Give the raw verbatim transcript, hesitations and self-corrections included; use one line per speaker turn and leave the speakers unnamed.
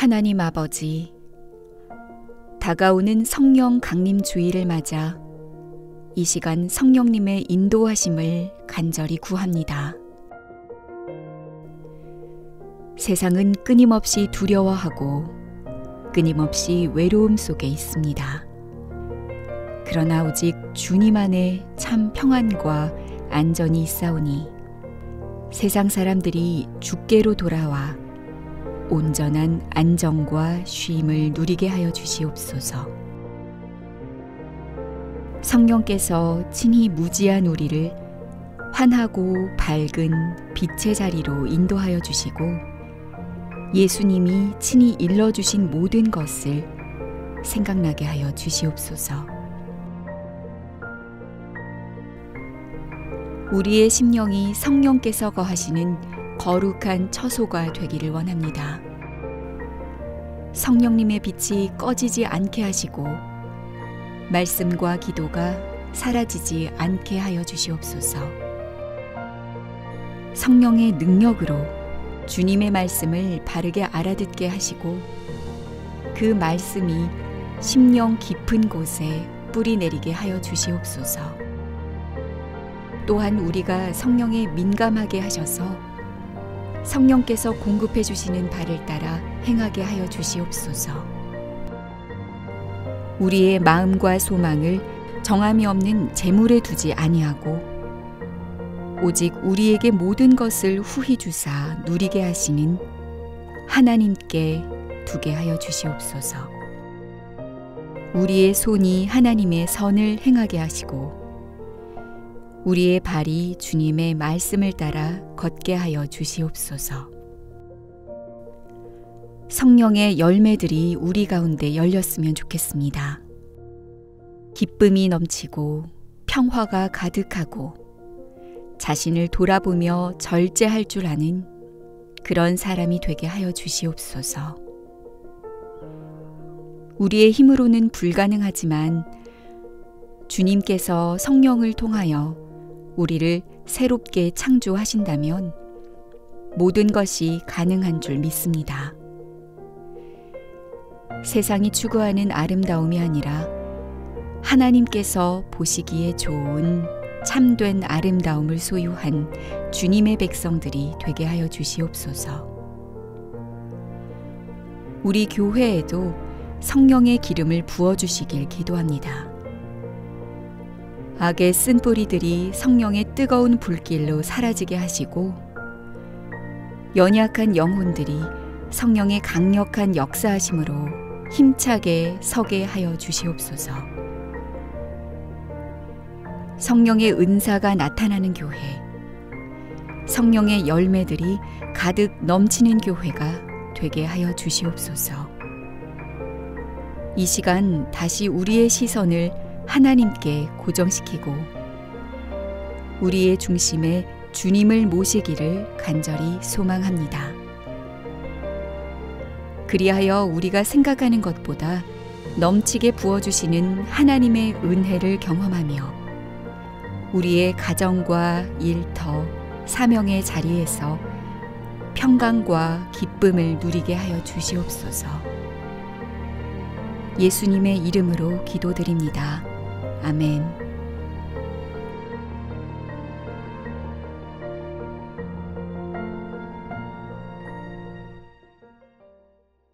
하나님 아버지, 다가오는 성령 강림 주일을 맞아 이 시간 성령님의 인도하심을 간절히 구합니다. 세상은 끊임없이 두려워하고 끊임없이 외로움 속에 있습니다. 그러나 오직 주님 안에 참 평안과 안전이 있사오니 세상 사람들이 주께로 돌아와 온전한 안정과 쉼을 누리게 하여 주시옵소서. 성령께서 친히 무지한 우리를 환하고 밝은 빛의 자리로 인도하여 주시고 예수님이 친히 일러주신 모든 것을 생각나게 하여 주시옵소서. 우리의 심령이 성령께서 거하시는 거룩한 처소가 되기를 원합니다. 성령님의 빛이 꺼지지 않게 하시고 말씀과 기도가 사라지지 않게 하여 주시옵소서. 성령의 능력으로 주님의 말씀을 바르게 알아듣게 하시고 그 말씀이 심령 깊은 곳에 뿌리 내리게 하여 주시옵소서. 또한 우리가 성령에 민감하게 하셔서 성령께서 공급해 주시는 바를 따라 행하게 하여 주시옵소서. 우리의 마음과 소망을 정함이 없는 재물에 두지 아니하고 오직 우리에게 모든 것을 후히 주사 누리게 하시는 하나님께 두게 하여 주시옵소서. 우리의 손이 하나님의 선을 행하게 하시고 우리의 발이 주님의 말씀을 따라 걷게 하여 주시옵소서. 성령의 열매들이 우리 가운데 열렸으면 좋겠습니다. 기쁨이 넘치고 평화가 가득하고 자신을 돌아보며 절제할 줄 아는 그런 사람이 되게 하여 주시옵소서. 우리의 힘으로는 불가능하지만 주님께서 성령을 통하여 우리를 새롭게 창조하신다면 모든 것이 가능한 줄 믿습니다. 세상이 추구하는 아름다움이 아니라 하나님께서 보시기에 좋은 참된 아름다움을 소유한 주님의 백성들이 되게 하여 주시옵소서. 우리 교회에도 성령의 기름을 부어주시길 기도합니다. 악의 쓴뿌리들이 성령의 뜨거운 불길로 사라지게 하시고 연약한 영혼들이 성령의 강력한 역사하심으로 힘차게 서게 하여 주시옵소서. 성령의 은사가 나타나는 교회, 성령의 열매들이 가득 넘치는 교회가 되게 하여 주시옵소서. 이 시간 다시 우리의 시선을 하나님께 고정시키고 우리의 중심에 주님을 모시기를 간절히 소망합니다. 그리하여 우리가 생각하는 것보다 넘치게 부어주시는 하나님의 은혜를 경험하며 우리의 가정과 일터, 사명의 자리에서 평강과 기쁨을 누리게 하여 주시옵소서. 예수님의 이름으로 기도드립니다. 아멘.